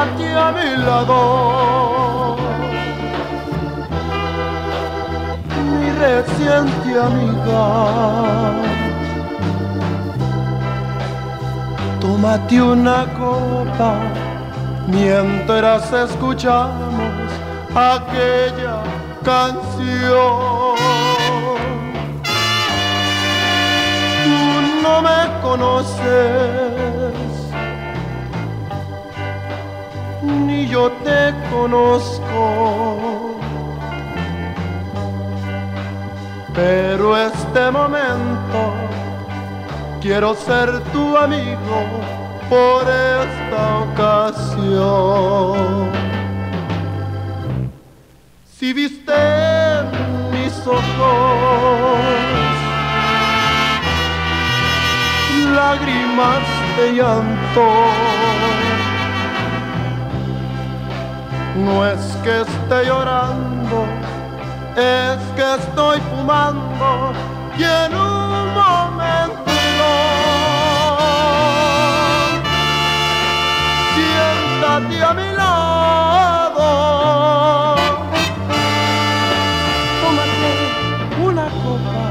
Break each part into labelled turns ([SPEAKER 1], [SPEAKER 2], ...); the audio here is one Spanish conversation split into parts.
[SPEAKER 1] siéntate a mi lado, mi reciente amiga. Tómate una copa mientras escuchamos aquella canción. Tú no me conoces, ni yo te conozco, pero este momento quiero ser tu amigo por esta ocasión. Si viste mis ojos lágrimas de llanto, no es que esté llorando, es que estoy fumando y en un momento siéntate a mi lado, tómate una copa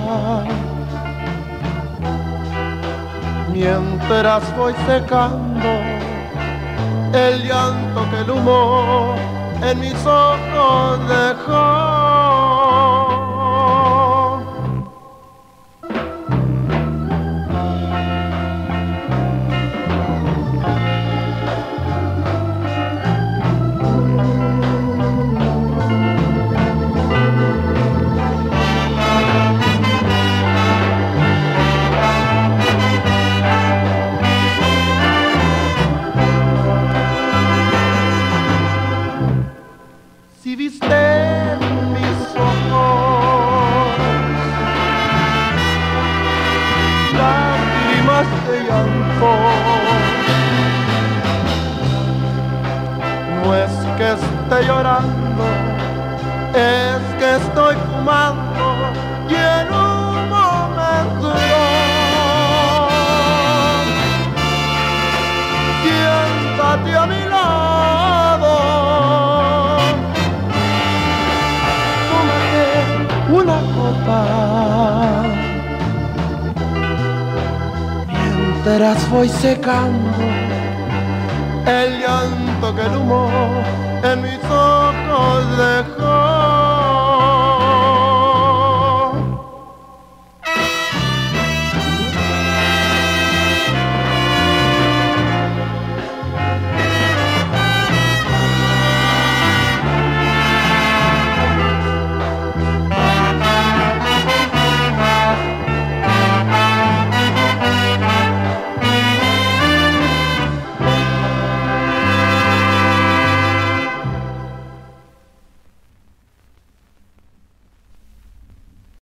[SPEAKER 1] mientras voy secando el llanto que el humo en mis ojos dejó. Si viste mis ojos lágrimas de llanto, no es que esté llorando, es que estoy fumando y en un momento siéntate a mi lado, una copa mientras voy secando el llanto que el humo en mis ojos dejó.